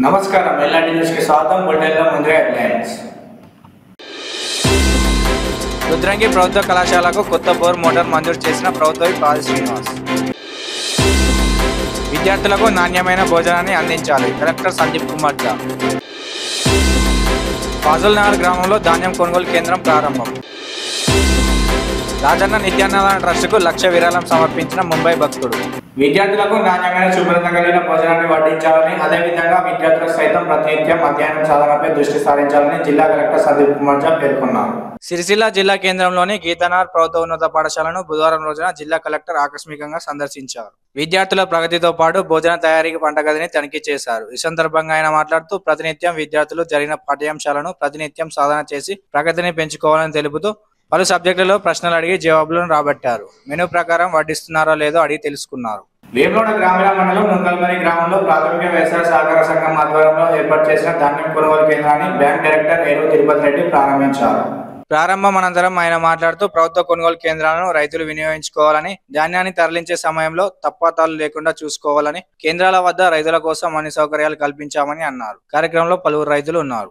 నమస్కారం LRD news కి స్వాగతం. బులెటిన్లో ముందుగా హెడ్లైన్స్. రుద్రంగి ప్రభుత్వ కళాశాలకు కొత్త బోర్ మోటార్ మంజూరు చేసిన ప్రభుత్వ పాల్ శ్రీనివాస్. విద్యార్థులకు నాణ్యమైన భోజనాన్ని అందించాలి, కలెక్టర్ సందీప్ కుమార్ ఝా. ఫాజుల్ నగర్ గ్రామంలో ధాన్యం కొనుగోలు కేంద్రం ప్రారంభం. రాజన్న నిత్యాన్నదాన ట్రస్టుకు 1,00,000 విరాళం సమర్పించిన ముంబై భక్తుడు. విద్యార్థులకు నాణ్యమైన శుభ్రత కలిగిన భోజనాన్ని వడ్డించాలని, అదేవిధంగా విద్యార్థులకు సైతం ప్రతినిత్యం అధ్యయనం సాధనపై దృష్టి సారించాలని జిల్లా కలెక్టర్ సందీప్ కుమార్ ఝా పేర్కొన్నారు. సిరిసిల్ల జిల్లా కేంద్రంలోని గీతానగర్ ప్రభుత్వ ఉన్నత పాఠశాలను బుధవారం రోజున జిల్లా కలెక్టర్ ఆకస్మికంగా సందర్శించారు. విద్యార్థుల ప్రగతితో పాటు భోజన తయారీకి వంటగదిని తనిఖీ చేశారు. ఈ సందర్భంగా ఆయన మాట్లాడుతూ ప్రతినిత్యం విద్యార్థులు జరిగిన పాఠ్యాంశాలను ప్రతినిత్యం సాధన చేసి ప్రగతిని పెంచుకోవాలని తెలుపుతూ పలు సబ్జెక్టులలో ప్రశ్నలు అడిగి జవాబులను రాబట్టారు. మెనూ ప్రకారం వడ్డిస్తున్నారో లేదో అడిగి తెలుసుకున్నారు. వేములవాడ గ్రామీణ మండలం నుంగల్మరి గ్రామంలో ప్రాథమిక వ్యవసాయ సహకార సంఘం ఆధ్వర్యంలో ఏర్పాటు చేసిన ధాన్యం కొనుగోలు కేంద్రాన్ని బ్యాంక్ డైరెక్టర్ ఏనుగు తిరుపతి రెడ్డి ప్రారంభించారు. ప్రారంభం అనంతరం ఆయన మాట్లాడుతూ ప్రభుత్వ కొనుగోలు కేంద్రాలను రైతులు వినియోగించుకోవాలని, ధాన్యాన్ని తరలించే సమయంలో తప్పాతాలు లేకుండా చూసుకోవాలని, కేంద్రాల వద్ద రైతుల కోసం అన్ని సౌకర్యాలు కల్పించామని అన్నారు. కార్యక్రమంలో పలువురు రైతులు ఉన్నారు.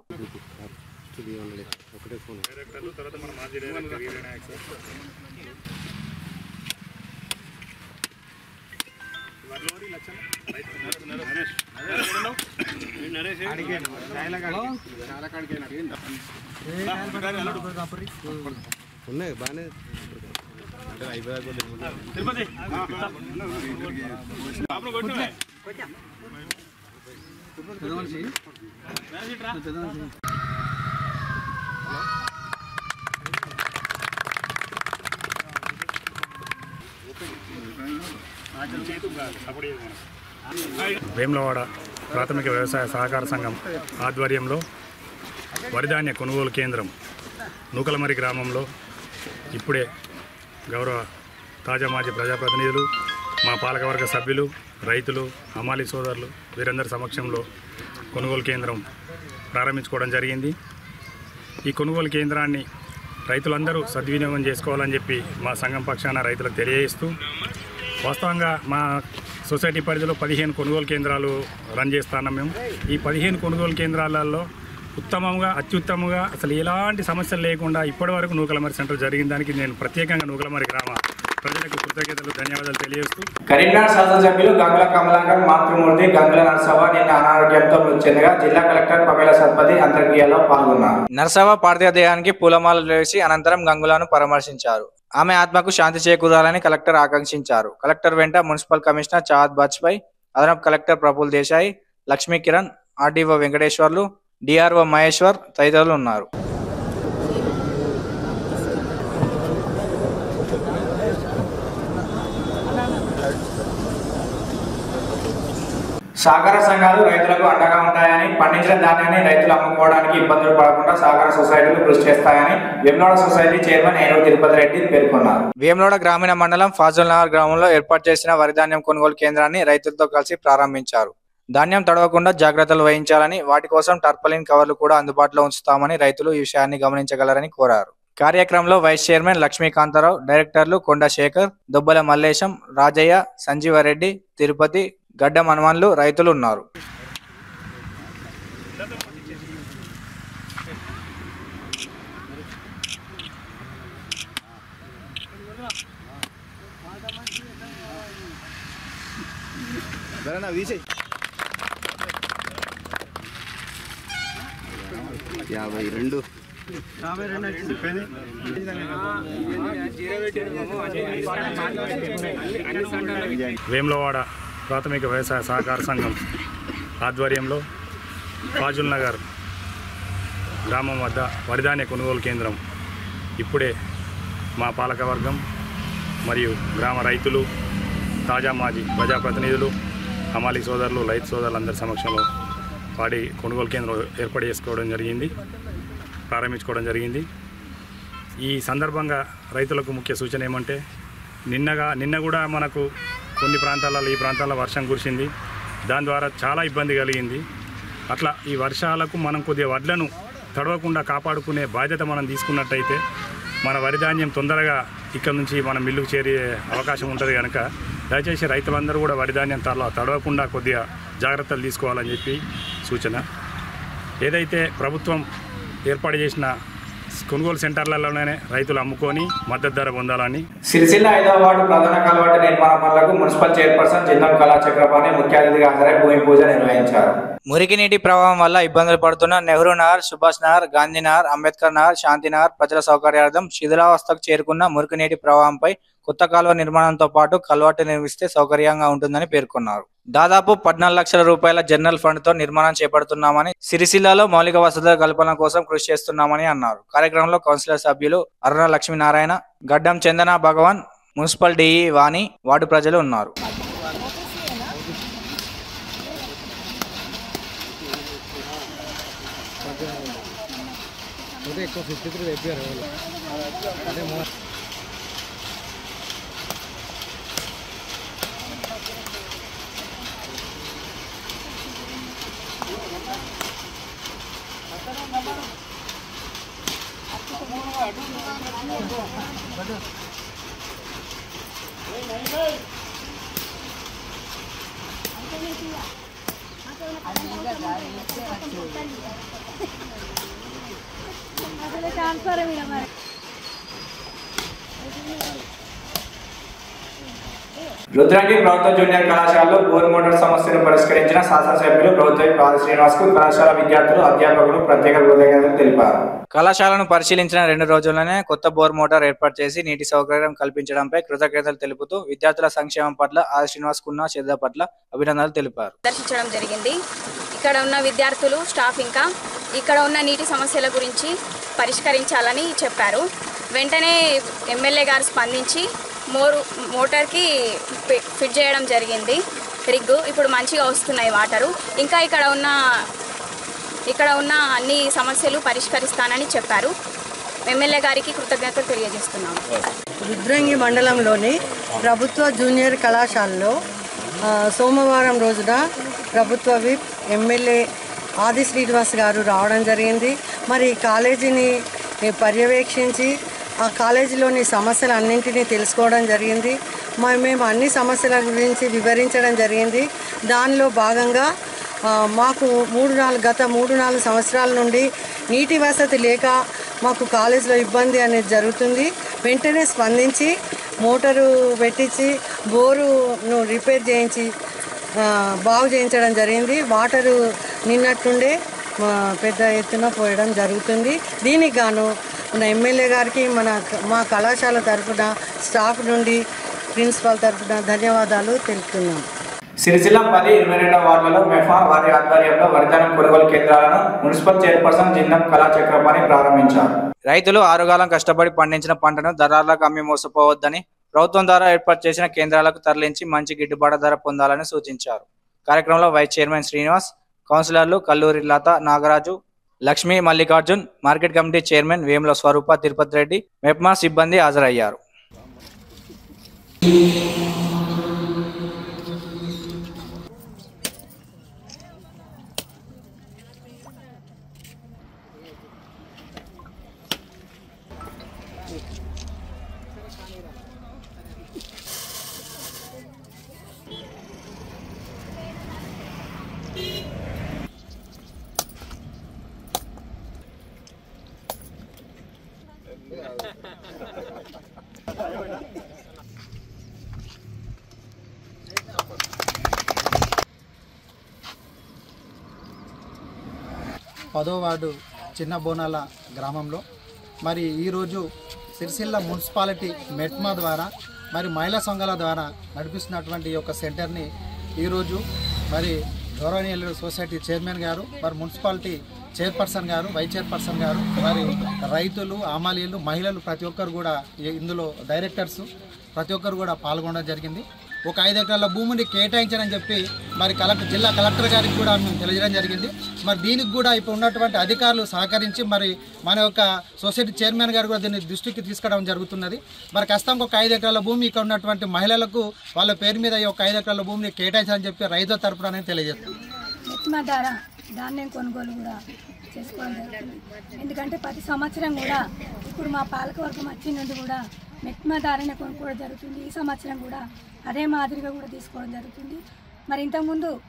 వేములవాడ ప్రాథమిక వ్యవసాయ సహకార సంఘం ఆధ్వర్యంలో వరిధాన్య కొనుగోలు కేంద్రం నూకలమరి గ్రామంలో ఇప్పుడే గౌరవ తాజా మాజీ ప్రజాప్రతినిధులు, మా పాలకవర్గ సభ్యులు, రైతులు, హమాలీ సోదరులు వీరందరి సమక్షంలో కొనుగోలు కేంద్రం ప్రారంభించుకోవడం జరిగింది. ఈ కొనుగోలు కేంద్రాన్ని రైతులందరూ సద్వినియోగం చేసుకోవాలని చెప్పి మా సంఘం పక్షాన రైతులకు తెలియజేస్తూ, వాస్తవంగా మా సొసైటీ పరిధిలో 15 కొనుగోలు కేంద్రాలు రన్ చేస్తున్నాం మేము. ఈ 15 కొనుగోలు కేంద్రాలలో ఉత్తమంగా, అత్యుత్తమంగా, అసలు ఎలాంటి సమస్యలు లేకుండా ఇప్పటివరకు నూకలమరి సెంటర్ జరిగిన దానికి నేను ప్రత్యేకంగా నూకలమరి గ్రామ ప్రజలకు కృతజ్ఞతలు, ధన్యవాదాలు తెలియజేస్తూ, కరీంనగర్ శాసనసభ్యులు గంగుల కమలాకర్ మాతృమూర్తి గంగుల నరసవ్వ నిన్న అనారోగ్యంతో మృతి చెందగా జిల్లా కలెక్టర్ పమేల సత్పతి అంత్యక్రియలో పాల్గొన్నారు. నరసవ్వ పార్థివ దేహానికి పూలమాలలు వేసి అనంతరం గంగులను పరామర్శించారు. ఆమె ఆత్మకు శాంతి చేకూరాలని కలెక్టర్ ఆకాంక్షించారు. కలెక్టర్ వెంట మున్సిపల్ కమిషనర్ చాద్ బాజ్పాయ్, అదనపు collector Praful Desai, Lakshmi Kiran, RDO Venkateshwarlu, DRO Maheshwar తదితరులు ఉన్నారు. సహకార సంఘాలు రైతులకు అండగా ఉంటాయని, పండించిన ధాన్యాన్ని రైతులు అమ్ముకోవడానికి ఇబ్బందులు పడకుండా సహకార సొసైటీలు కృషి చేస్తాయని వేములవాడ సొసైటీ చైర్మన్ ఏనుగు తిరుపతి రెడ్డి పేర్కొన్నారు. వేములవాడ గ్రామీణ మండలం ఫాజుల్ నగర్ గ్రామంలో ఏర్పాటు చేసిన వరి ధాన్యం కొనుగోలు కేంద్రాన్ని రైతులతో కలిసి ప్రారంభించారు. ధాన్యం తడవకుండా జాగ్రత్తలు వహించాలని, వాటి కోసం టర్పలిన్ కవర్లు కూడా అందుబాటులో ఉంచుతామని రైతులు ఈ విషయాన్ని గమనించగలరని కోరారు. కార్యక్రమంలో వైస్ చైర్మన్ లక్ష్మీకాంతారావు, డైరెక్టర్లు కొండ శేఖర్, దొబ్బల మల్లేశం, రాజయ్య, సంజీవరెడ్డి, తిరుపతి, గడ్డ హనుమాన్లు రైతులు ఉన్నారు. వేములవాడ ప్రాథమిక వ్యవసాయ సహకార సంఘం ఆధ్వర్యంలో ఫాజుల్ నగర్ గ్రామం వద్ద వరిధాన్య కొనుగోలు కేంద్రం ఇప్పుడే మా పాలకవర్గం మరియు గ్రామ రైతులు, తాజా మాజీ ప్రజాప్రతినిధులు, హమాలీ సోదరులు, రైతు సోదరులందరి సమక్షంలో వాడి కొనుగోలు కేంద్రం ఏర్పాటు చేసుకోవడం జరిగింది, ప్రారంభించుకోవడం జరిగింది. ఈ సందర్భంగా రైతులకు ముఖ్య సూచన ఏమంటే, నిన్న కూడా మనకు కొన్ని ప్రాంతాలలో ఈ ప్రాంతాల్లో వర్షం కురిసింది, దాని ద్వారా చాలా ఇబ్బంది కలిగింది. అట్లా ఈ వర్షాలకు మనం కొద్దిగా వడ్లను తడవకుండా కాపాడుకునే బాధ్యత మనం తీసుకున్నట్టయితే మన వరి ధాన్యం తొందరగా ఇక్కడ నుంచి మన మిల్లుకు చేరే అవకాశం ఉంటుంది కనుక దయచేసి రైతులందరూ కూడా వరి ధాన్యం తడవకుండా కొద్దిగా జాగ్రత్తలు తీసుకోవాలని చెప్పి సూచన. ఏదైతే ప్రభుత్వం ఏర్పాటు చేసిన కొనుగోలు సెంటర్లలోనే రైతులు అమ్ముకొని మద్దతు ధర పొందాలని. సిరిసిల్ల 5వ వార్డు ప్రధాన కలవాటు నిర్మాణ పనులకు మున్సిపల్ చైర్పర్సన్ జిందం కళాచక్రపాణి ముఖ్య అతిథిగా హాజరై భూమి పూజ నిర్వహించారు. మురికి నీటి ప్రవాహం వల్ల ఇబ్బందులు పడుతున్న నెహ్రూ నగర్, సుభాష్ నగర్, గాంధీనగర్, అంబేద్కర్ నగర్, శాంతినగర్ ప్రజల సౌకర్యార్థం శిథిలావస్థకు చేరుకున్న మురికి నీటి ప్రవాహంపై కొత్త కాలువ నిర్మాణంతో పాటు కల్వర్టు నిర్మిస్తే సౌకర్యంగా ఉంటుందని పేర్కొన్నారు. దాదాపు 14 లక్షల రూపాయల జనరల్ ఫండ్ తో నిర్మాణం చేపడుతున్నామని, సిరిసిల్లలో మౌలిక వసతుల కల్పన కోసం కృషి చేస్తున్నామని అన్నారు. కార్యక్రమంలో కౌన్సిలర్ సభ్యులు Aruna Lakshminarayana, Gaddam Chandana Bhagwan, municipal DE Vani, ward ప్రజలు ఉన్నారు. రుద్రంగి ప్రభుత్వ జూనియర్ కళాశాలలో బోర్ మోటార్ సమస్యను పరిష్కరించిన శాసనసభ్యులు ప్రభుత్వ పాద శ్రీనివాస్ కు కళాశాల విద్యార్థులు, అధ్యాపకులు ప్రత్యేక కృతజ్ఞతలు తెలిపారు. కళాశాలను పరిశీలించిన 2 రోజుల్లోనే కొత్త బోర్ మోటార్ ఏర్పాటు చేసి నీటి సౌకర్యం కల్పించడంపై కృతజ్ఞతలు తెలుపుతూ విద్యార్థుల సంక్షేమం పట్ల ఆర్ శ్రీనివాస్ కున్న శ్రద్ధ పట్ల అభినందనలు తెలిపారు. దర్శించడం జరిగింది. ఇక్కడ ఉన్న విద్యార్థులు, స్టాఫ్ ఇంకా ఇక్కడ ఉన్న నీటి సమస్యల గురించి పరిష్కరించాలని చెప్పారు. వెంటనే ఎమ్మెల్యే గారు స్పందించి మోటార్కి ఫిట్ చేయడం జరిగింది రిగ్గు. ఇప్పుడు మంచిగా వస్తున్నాయి వాటరు. ఇంకా ఇక్కడ ఉన్న అన్ని సమస్యలు పరిష్కరిస్తానని చెప్పారు. ఎమ్మెల్యే గారికి కృతజ్ఞతలు తెలియజేస్తున్నాము. రుద్రంగి మండలంలోని ప్రభుత్వ జూనియర్ కళాశాలలో సోమవారం రోజున ప్రభుత్వ విప్ ఎమ్మెల్యే ఆది శ్రీనివాస్ గారు రావడం జరిగింది. మరి కాలేజీని పర్యవేక్షించి ఆ కాలేజీలోని సమస్యలు అన్నింటినీ తెలుసుకోవడం జరిగింది. మేము అన్ని సమస్యల గురించి వివరించడం జరిగింది. దానిలో భాగంగా మాకు గత 3-4 సంవత్సరాల నుండి నీటి వసతి లేక మాకు కాలేజీలో ఇబ్బంది అనేది జరుగుతుంది. వెంటనే స్పందించి మోటారు పెట్టించి బోరును రిపేర్ చేయించి బాగు చేయించడం జరిగింది. వాటరు నిన్నట్టుండే పెద్ద ఎత్తున పోయడం జరుగుతుంది. దీనికి గాను మన ఎమ్మెల్యే గారికి మా కళాశాల తరఫున స్టాఫ్ నుండి ప్రిన్సిపాల్ తరఫున ధన్యవాదాలు తెలుపుతున్నాం. సిరిసిల్ల 10, 22వ వార్డులలో మెఫా వారి ఆధ్వర్యంలో వరిధాన్యం కొనుగోలు కేంద్రాలను మున్సిపల్ చైర్పర్సన్ జిందం కళాచక్రపాణి ప్రారంభించారు. రైతులు ఆరుగాలం కష్టపడి పండించిన పంటను దళారులకు అమ్మి మోసపోవద్దని, ప్రభుత్వం ద్వారా ఏర్పాటు చేసిన కేంద్రాలకు తరలించి మంచి గిట్టుబాటు ధర పొందాలని సూచించారు. కార్యక్రమంలో వైస్ చైర్మన్ శ్రీనివాస్, కౌన్సిలర్లు Kalluri Latha, Nagaraju, Lakshmi, Mallikarjun, market committee chairman Vemula Swaroopa, Tirupati Reddy, MEPMA సిబ్బంది హాజరయ్యారు. పదో వార్డు చిన్న బోనాల గ్రామంలో మరి ఈరోజు సిరిసిల్ల మున్సిపాలిటీ మెట్మా ద్వారా మరి మహిళా సంఘాల ద్వారా నడిపిస్తున్నటువంటి ఈ యొక్క సెంటర్ని ఈరోజు మరి గౌరవనీయులు సొసైటీ చైర్మన్ గారు, మరి మున్సిపాలిటీ చైర్పర్సన్ గారు, వైస్ చైర్పర్సన్ గారు, మరి రైతులు, ఆమాలీలు, మహిళలు ప్రతి ఒక్కరు కూడా ఇందులో డైరెక్టర్స్ ప్రతి ఒక్కరు కూడా పాల్గొనడం జరిగింది. ఒక 5 ఎకరాల భూమిని కేటాయించారని చెప్పి మరి జిల్లా కలెక్టర్ గారికి కూడా మేము తెలియజేయడం జరిగింది. మరి దీనికి కూడా ఇప్పుడు ఉన్నటువంటి అధికారులు సహకరించి మరి మన యొక్క సొసైటీ చైర్మన్ గారు కూడా దీన్ని దృష్టికి తీసుకురావడం జరుగుతున్నది. మరి ఖచ్చితంగా ఒక 5 ఎకరాల భూమి ఇక్కడ ఉన్నటువంటి మహిళలకు వాళ్ళ పేరు మీద ఈ ఒక 5 ఎకరాల భూమిని కేటాయించాలని చెప్పి రైతుల తరపున నేను తెలియజేస్తాను. మెట్మా ద్వారా ధాన్యం కొనుగోలు కూడా చేసుకోవడం జరుగుతుంది. ఎందుకంటే ప్రతి సంవత్సరం కూడా ఇప్పుడు మా పాలకవర్గం వచ్చి నుండి కూడా మెట్మా ద్వారానే కొనుక్కోవడం జరుగుతుంది. ఈ సంవత్సరం కూడా అదే మాదిరిగా కూడా తీసుకోవడం జరుగుతుంది. మరి ఇంతకుముందు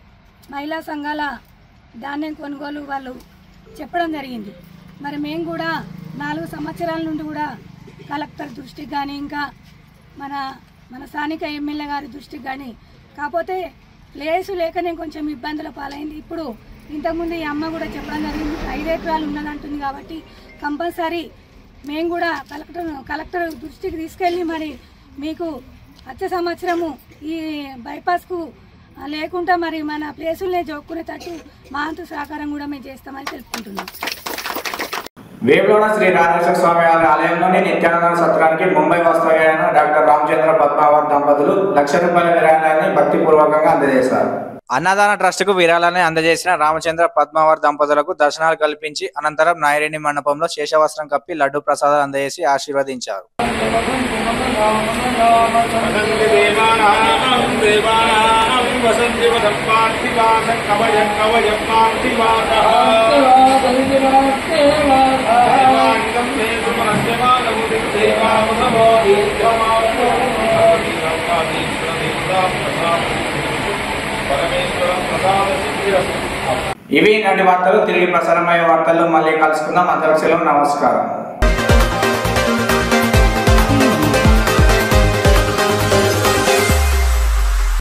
మహిళా సంఘాల ధాన్యం కొనుగోలు వాళ్ళు చెప్పడం జరిగింది. మరి మేము కూడా 4 సంవత్సరాల నుండి కూడా కలెక్టర్ దృష్టికి కానీ ఇంకా మన స్థానిక ఎమ్మెల్యే గారి దృష్టికి కానీ, కాకపోతే ప్లేసు లేకనే కొంచెం ఇబ్బందుల పాలైంది. ఇప్పుడు ఇంతకుముందు ఈ అమ్మ కూడా చెప్పడం జరిగింది 5 ఎకరాలు ఉన్నదంటుంది. కాబట్టి కంపల్సరీ మేము కూడా కలెక్టర్ దృష్టికి తీసుకెళ్ళి మరి మీకు వచ్చే సంవత్సరము ఈ బైపాస్కు లేకుండా మరి మన ప్లేసులనే జోక్కునేటట్టు మా అంతు సహకారం కూడా మేము చేస్తామని తెలుపుకుంటున్నాం. వేములవాడ శ్రీ రాజేశ్వర స్వామి వారి ఆలయంలోని నిత్యానంద సత్రానికి ముంబై వాస్తవ్యులైన డాక్టర్ రామచంద్ర పద్మావత్ దంపతులు ₹1,00,000 విరాళాన్ని భక్తిపూర్వకంగా అందజేశారు. అన్నదాన ట్రస్టుకు విరాళాన్ని అందజేసిన రామచంద్ర పద్మావత్ దంపతులకు దర్శనాలు కల్పించి అనంతరం నాయరేణి మండపంలో శేషవస్త్రం కప్పి లడ్డు ప్రసాదాలు అందజేసి ఆశీర్వదించారు. ఇవి నాటి వార్తలు. తిరిగి ప్రసారమయ్యే వార్తల్లో మళ్ళీ కలుసుకుందాం. అందరికీ సెలవు. నమస్కారం.